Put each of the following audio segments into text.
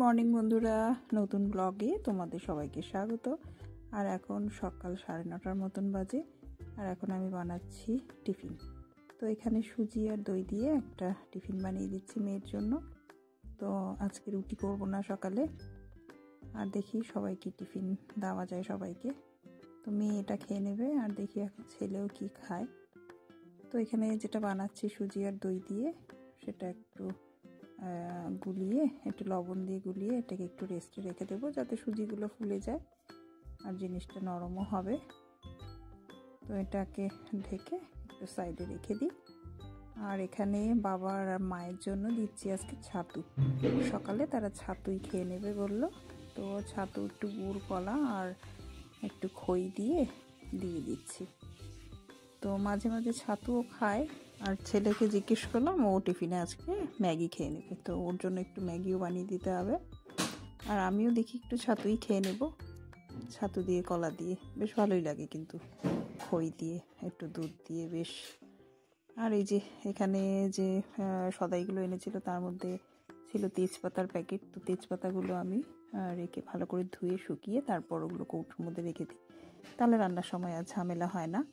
Morning বন্ধুরা, নতুন ব্লগে তোমাদের সবাইকে স্বাগত। আর এখন সকাল 9:30 মতন বাজে। আর এখন আমি বানাচ্ছি টিফিন। তো এখানে সুজি আর দই দিয়ে একটা টিফিন বানিয়ে দিচ্ছি মেয়ের জন্য। তো আজকে রুটি করব না সকালে, আর দেখি সবাইকে টিফিন দেওয়া যায় সবাইকে। তো মেয়ে এটা খেয়ে নেবে, আর দেখি এখন ছেলেও কি খায়। তো এখানে যেটা বানাচ্ছি সুজি আর দই দিয়ে, সেটা একটু গুলিয়ে, একটু লবণ দিয়ে গুলিয়ে এটাকে একটু রেস্টে রেখে দেবো, যাতে সুজিগুলো ফুলে যায় আর জিনিসটা নরমও হবে। তো এটাকে ঢেকে একটু সাইডে রেখে দিই। আর এখানে বাবার আর মায়ের জন্য দিচ্ছি আজকে ছাতু। সকালে তারা ছাতুই খেয়ে নেবে বললো। তো ছাতু একটু গুড় কলা আর একটু খই দিয়ে দিচ্ছি। তো মাঝে মাঝে ছাতুও খায়। আর ছেলেকে জিজ্ঞেস করলাম, ও টিফিনে আজকে ম্যাগি খেয়ে নেবে, তো ওর জন্য একটু ম্যাগিও বানিয়ে দিতে হবে। আর আমিও দেখি একটু ছাতুই খেয়ে নেব, ছাতু দিয়ে কলা দিয়ে বেশ ভালোই লাগে, কিন্তু খই দিয়ে একটু দুধ দিয়ে বেশ। আর এই যে এখানে যে সদাইগুলো এনেছিল, তার মধ্যে ছিল তেজপাতার প্যাকেট। তো তেজপাতাগুলো আমি রেখে ভালো করে ধুয়ে শুকিয়ে তারপর ওগুলো কৌটোর মধ্যে রেখে দিই, তাহলে রান্নার সময় আর ঝামেলা হয় না।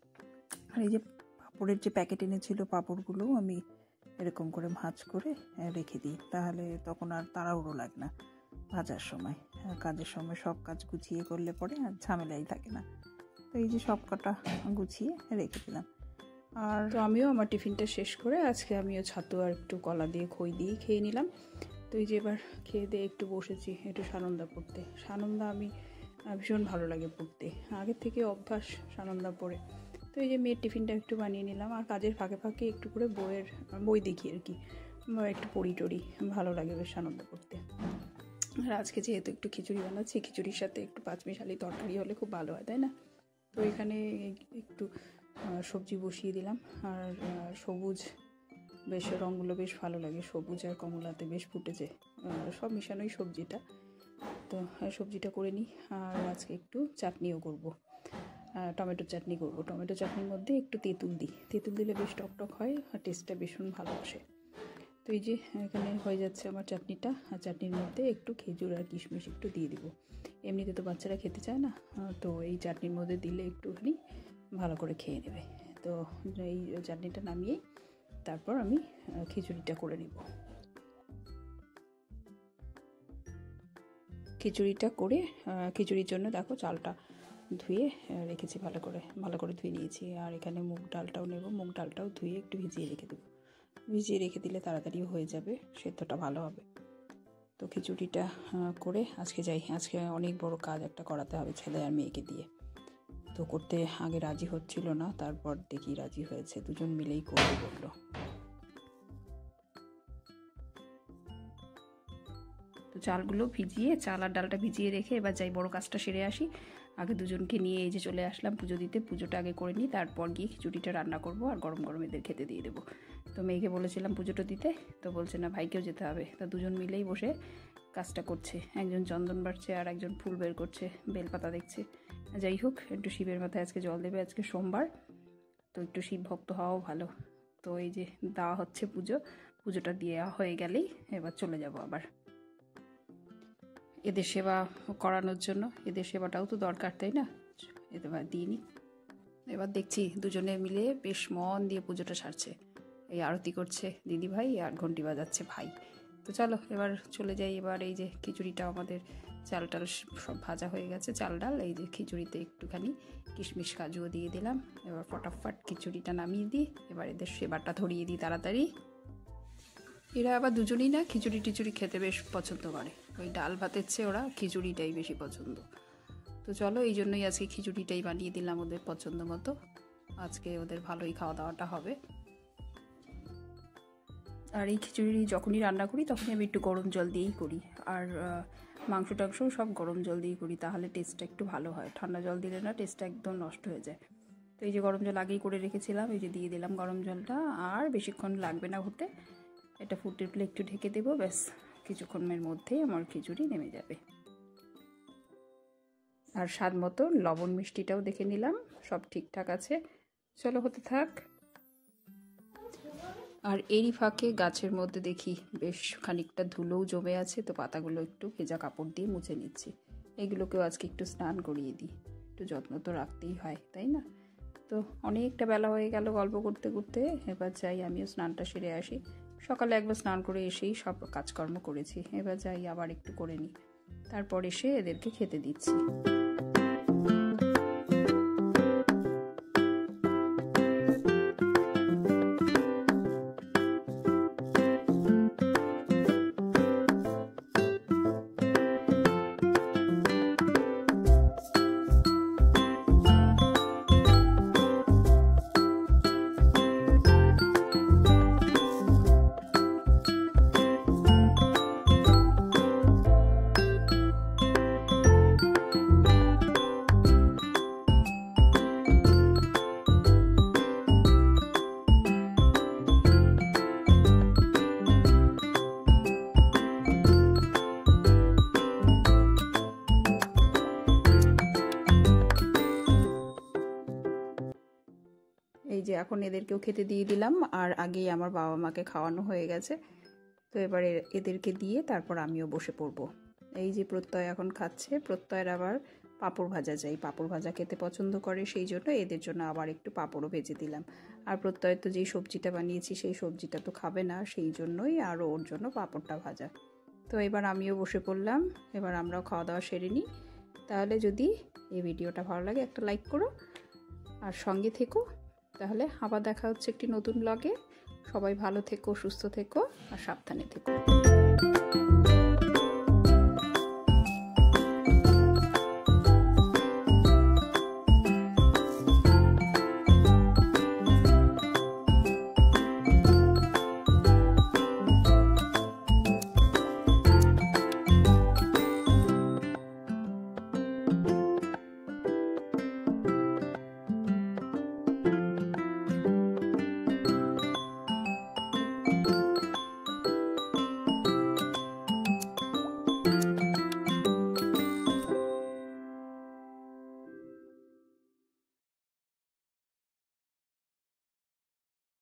আর এই যে পাঁপড়ের যে প্যাকেট এনেছিল, পাঁপড়গুলো আমি এরকম করে ভাঁজ করে রেখে দিই, তাহলে তখন আর তাড়াহুড়ো লাগে না ভাজার সময়। কাজের সময় সব কাজ গুছিয়ে করলে পরে আর ঝামেলাই থাকে না। তো এই যে সব কটা গুছিয়ে রেখে দিলাম। আর তো আমিও আমার টিফিনটা শেষ করে আজকে আমিও ছাতু আর একটু কলা দিয়ে খই দিয়ে খেয়ে নিলাম। তো এই যে এবার খেয়ে দিয়ে একটু বসেছি একটু সানন্দা পড়তে। সানন্দা আমি ভীষণ ভালো লাগে পড়তে, আগের থেকে অভ্যাস সানন্দা পড়ে। তো এই যে মেয়ের টিফিনটা একটু বানিয়ে নিলাম, আর কাজের ফাঁকে ফাঁকে একটু করে বই দেখি আর কি, একটু পড়ি টড়ি, ভালো লাগে বেশ আনন্দ করতে। আর আজকে যেহেতু একটু খিচুড়ি বানাচ্ছি, খিচুড়ির সাথে একটু পাঁচমিশালি তরকারি হলে খুব ভালো হয়, তাই না? তো এখানে একটু সবজি বসিয়ে দিলাম। আর সবুজ বেশ রঙগুলো বেশ ভালো লাগে, সবুজ আর কমলাতে বেশ ফুটেছে, সব মিশানোই সবজিটা। তো সবজিটা করে নিই। আর আজকে একটু চাটনিও করব, টমেটো চাটনি করব। টমেটো চাটনির মধ্যে একটু তেঁতুল দিই, তেঁতুল দিলে বেশ টকটক হয় আর টেস্টটা ভীষণ ভালো আসে। তো এই যে এখানে হয়ে যাচ্ছে আমার চাটনিটা। আর চাটনির মধ্যে একটু খেজুর আর কিশমিশ একটু দিয়ে দিব। এমনিতে তো বাচ্চারা খেতে চায় না, তো এই চাটনির মধ্যে দিলে একটুখানি ভালো করে খেয়ে নেবে। তো এই চাটনিটা নামিয়েই তারপর আমি খিচুড়িটা করে নিব। খিচুড়িটা করে, খিচুড়ির জন্য দেখো চালটা ধুয়ে রেখেছি, ভালো করে ধুয়ে নিয়েছি। আর এখানে মুগ ডালটাও নেব, মুগ ডালটাও ধুয়ে একটু ভিজিয়ে রেখে দেবো। ভিজিয়ে রেখে দিলে তাড়াতাড়ি হয়ে যাবে, সেদ্ধটা ভালো হবে। তো খিচুড়িটা করে আজকে যাই। আজকে অনেক বড় কাজ একটা করাতে হবে ছেলে আর মেয়েকে দিয়ে। তো করতে আগে রাজি হচ্ছিল না, তারপর দেখি রাজি হয়েছে, দুজন মিলেই করতে বললো। তো চালগুলো ভিজিয়ে, চাল আর ডালটা ভিজিয়ে রেখে এবার যাই বড় কাজটা সেরে আসি। আগে দুজনকে নিয়ে এই যে চলে আসলাম পুজো দিতে। পুজোটা আগে করে নিই, তারপর গিয়ে খিচুড়িটা রান্না করব আর গরম গরম এদের খেতে দিয়ে দেবো। তো মেয়েকে বলেছিলাম পুজোটা দিতে, তো বলছে না ভাইকেও যেতে হবে। তো দুজন মিলেই বসে কাজটা করছে, একজন চন্দন বাড়ছে আর একজন ফুল বের করছে, বেলপাতা দেখছে। যাই হোক, একটু শিবের মাথায় আজকে জল দেবে, আজকে সোমবার, তো একটু শিব ভক্ত হওয়াও ভালো। তো এই যে দেওয়া হচ্ছে পুজোটা দিয়ে হয়ে গেলেই এবার চলে যাব আবার এদের সেবা করানোর জন্য। এদের সেবাটাও তো দরকার, তাই না? এবার দিয়ে নিই। এবার দেখছি দুজনে মিলে বেশ মন দিয়ে পুজোটা সারছে। এই আরতি করছে দিদি ভাই আর ঘন্টি বাজাচ্ছে ভাই। তো চলো এবার চলে যাই। এবার এই যে খিচুড়িটা আমাদের চাল টাল সব ভাজা হয়ে গেছে, চাল ডাল। এই যে খিচুড়িতে একটুখানি কিশমিশ কাজুও দিয়ে দিলাম। এবার ফটাফট খিচুড়িটা নামিয়ে দিই, এবার এদের সেবাটা ধরিয়ে দিই তাড়াতাড়ি। এরা আবার দুজনেই না খিচুড়ি টিচুড়ি খেতে বেশ পছন্দ করে, ওই ডাল ভাতের চেয়ে ওরা খিচুড়িটাই বেশি পছন্দ। তো চলো, এই জন্যই আজকে খিচুড়িটাই বানিয়ে দিলাম ওদের পছন্দ মতো। আজকে ওদের ভালোই খাওয়া দাওয়াটা হবে। আর এই খিচুড়ি যখনই রান্না করি তখনই আমি একটু গরম জল দিয়েই করি। আর মাংস টাংসও সব গরম জল দিয়েই করি, তাহলে টেস্টটা একটু ভালো হয়। ঠান্ডা জল দিলে না টেস্টটা একদম নষ্ট হয়ে যায়। তো এই যে গরম জল আগেই করে রেখেছিলাম, এই যে দিয়ে দিলাম গরম জলটা। আর বেশিক্ষণ লাগবে না হতে, এটা ফুটে উঠলে একটু ঢেকে দেবো, ব্যাস কিছুক্ষণের মধ্যেই আমার খিচুড়ি নেমে যাবে। আর স্বাদ মতো লবণ মিষ্টিটাও দেখে নিলাম, সব ঠিকঠাক আছে। চলো হতে থাক। আর এরই ফাঁকে গাছের মধ্যে দেখি বেশ খানিকটা ধুলোও জমে আছে, তো পাতাগুলো একটু ভেজা কাপড় দিয়ে মুছে নিচ্ছি। এগুলোকেও আজকে একটু স্নান করিয়ে দিই, একটু যত্ন তো রাখতেই হয়, তাই না? তো অনেকটা বেলা হয়ে গেল গল্প করতে করতে, এবার যাই আমিও স্নানটা সেরে আসি। সকালে একবার স্নান করে এসেই সব কাজকর্ম করেছি, এবার যাই আবার একটু করে নিই, তারপর এসে এদেরকে খেতে দিচ্ছি। এই যে এখন এদেরকেও খেতে দিয়ে দিলাম, আর আগেই আমার বাবা মাকে খাওয়ানো হয়ে গেছে। তো এবারে এদেরকে দিয়ে তারপর আমিও বসে পড়ব। এই যে প্রত্যয় এখন খাচ্ছে, প্রত্যয়ের আবার পাঁপড় ভাজা চাই, পাঁপড় ভাজা খেতে পছন্দ করে, সেই জন্য এদের জন্য আবার একটু পাঁপড়ও ভেজে দিলাম। আর প্রত্যয় তো যেই সবজিটা বানিয়েছি সেই সবজিটা তো খাবে না, সেই জন্যই আর ওর জন্য পাঁপড়টা ভাজা। তো এবার আমিও বসে পড়লাম, এবার আমরাও খাওয়া দাওয়া সেরে নিই। তাহলে যদি এই ভিডিওটা ভালো লাগে একটা লাইক করো আর সঙ্গে থেকো, তাহলে আবার দেখা হচ্ছে একটি নতুন ব্লগে। সবাই ভালো থেকো, সুস্থ থেকো আর সাবধানে থেকো।